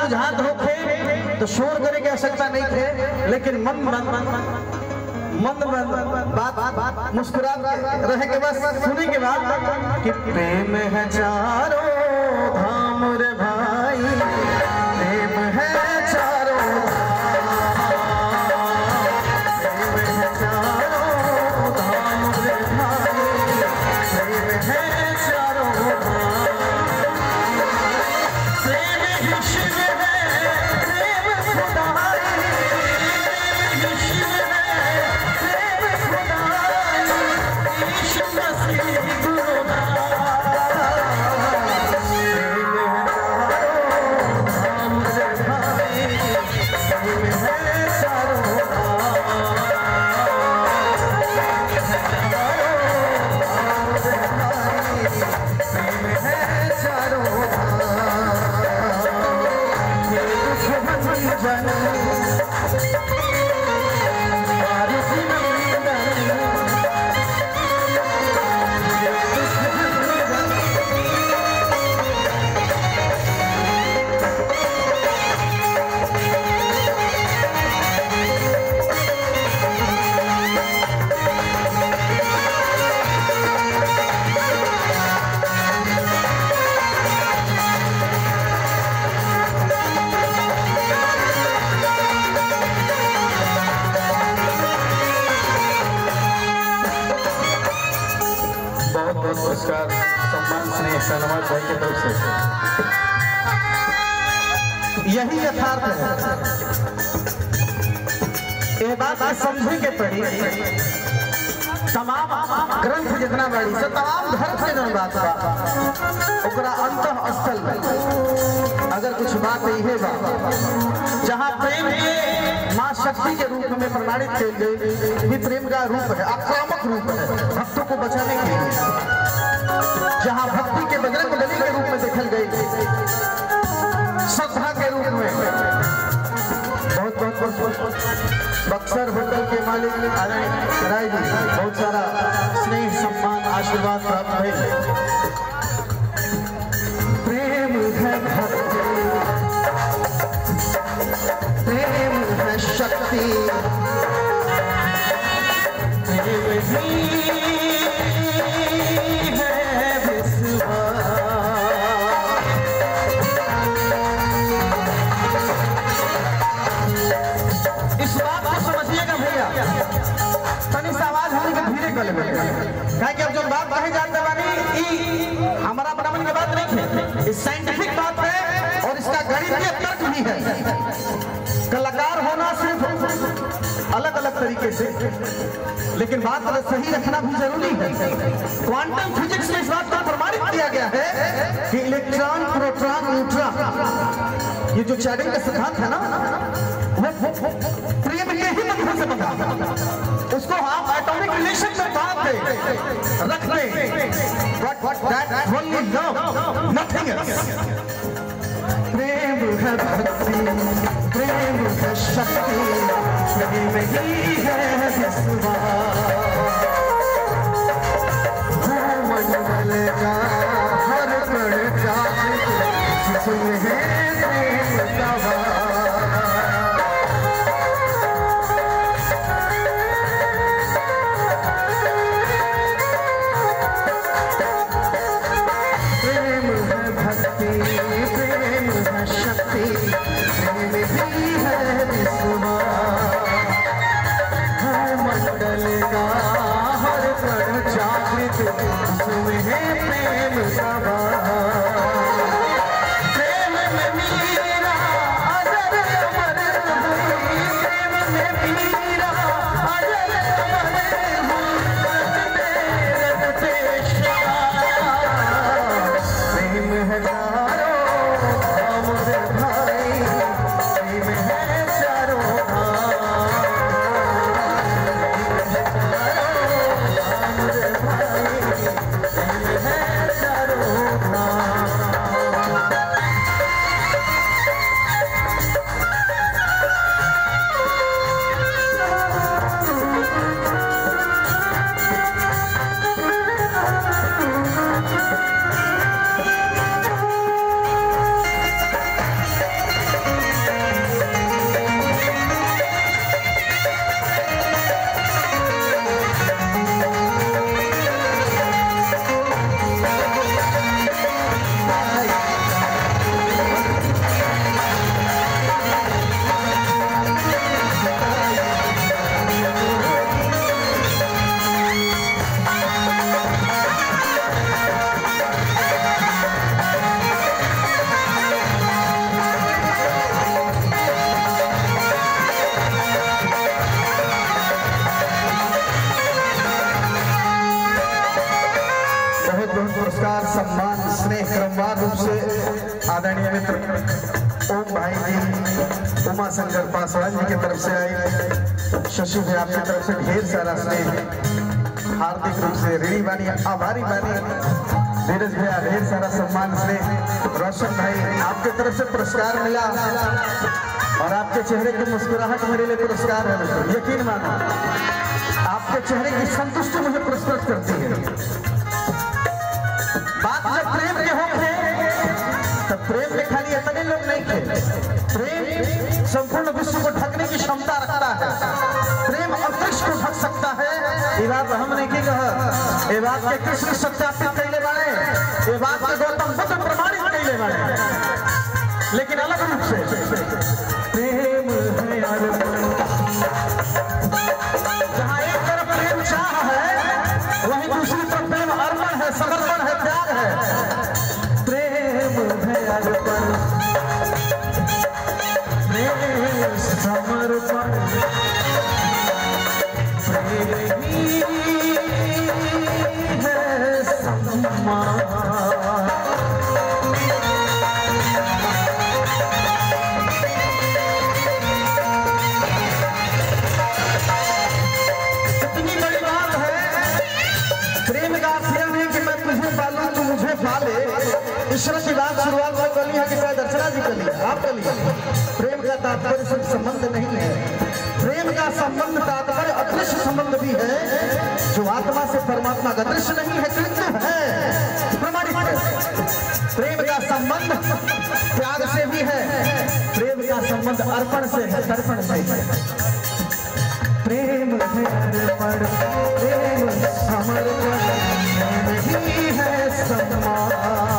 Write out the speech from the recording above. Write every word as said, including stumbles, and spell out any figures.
बुझात होखे तो शोर करे की आवश्यकता नहीं थे, लेकिन मन मन मन मन मन बात बात मुस्कुरा रहे के बस सुने के बाद कि प्रेम है चारों धाम रे भाई, प्रेम है चारों प्रेम है चारों धाम रे भाई, प्रेम है चारों प्रेम ही शिव है, प्रेम खुदाई, प्रेम ही शिव है, प्रेम खुदाई, ईश मसीह पुरस्कार सम्मान स्नेह सन्मान भाई की तरफ से। यही यथार्थ है, ये बात समझे के पड़ी। तमाम ग्रंथ जितना बड़ी से तमाम धर्म के जन बात बा ओकरा अंतः स्थल में अगर कुछ बात यही बा जहाँ प्रेम के माँ शक्ति के रूप में प्रमाणित किए गए, भी प्रेम का रूप है, आक्रामक रूप है भक्तों को बचाने के लिए। जहाँ भक्ति के बजरंग बली के रूप में देखल गई, श्रद्धा के रूप में। बहुत बहुत बहुत बक्सर होटल के मालिक राय जी बहुत सारा स्नेह सम्मान आशीर्वाद प्राप्त हुए। प्रेम है भक्ति, प्रेम है शक्ति, प्रेम ही कि अब जो बात कहे जाते बानी हमारा बनावन की बात नहीं है, इस साइंटिफिक बात है और इसका गणितीय तर्क भी है। कलाकार होना सिर्फ अलग अलग तरीके से, लेकिन बात सही रखना भी जरूरी है। क्वांटम फिजिक्स में इस बात को प्रमाणित किया गया है कि इलेक्ट्रॉन प्रोटॉन न्यूट्रॉन ये जो चैडिंग का सिद्धांत है ना, वो प्रेम के ही बंधन से बंधा, उसको हम एटॉमिक रिलेशन में बांध दे रख दे, but that only love nothing else. प्रेम है भक्ति, प्रेम है शक्ति, प्रेम ही है विश्वास। मंडल का हर कण जागृत जिसमें है प्रेम का मित्र ओम भाई जी उमा शंकर पासवान जी की तरफ से आई। शशि भाई आपकी तरफ से ढेर सारा स्नेह, हार्दिक रूप से ऋणी बानी आभारी बानी। धीरज भैया ढेर सारा सम्मान स्नेह। रोशन भाई आपके तरफ से पुरस्कार मिला और आपके चेहरे की मुस्कुराहट मेरे लिए पुरस्कार है। यकीन मानो आपके चेहरे की संतुष्टि मुझे पुरस्कृत करती है। बात जब प्रेम के होंगे तब प्रेम में खाली इतने लोग नहीं थे। प्रेम संपूर्ण विश्व को ढकने की क्षमता रखता है। प्रेम अंतरिक्ष को ढक सकता है। ये बात हमने की कहा, ये बात के कृष्ण सत्यापित कैले बारे, ये बात के गौतम बुद्ध प्रमाणित कैले बारे। लेकिन अलग रूप से प्रेम है जहाँ एक तरफ प्रेम चाह है वहीं दूसरी तरफ प्रेम अर्पण है, समर्पण है, त्याग है। प्रेम है अर्पण, प्रेम समर्पण, प्रेम ही है सम्मान। ईश्वर की बात शुरुआत में कली है कि शायद अर्चना जी कली, आप कली। प्रेम का तात्पर्य सिर्फ संबंध नहीं है, प्रेम का संबंध तात्पर्य अदृश्य संबंध भी है जो आत्मा से परमात्मा का दृश्य नहीं है किंतु है प्रमाणित है। प्रेम का संबंध त्याग से भी है, प्रेम का संबंध अर्पण से है, तर्पण से है। प्रेम है अर्पण, प्रेम समर्पण, प्रेम ही है सम्मान।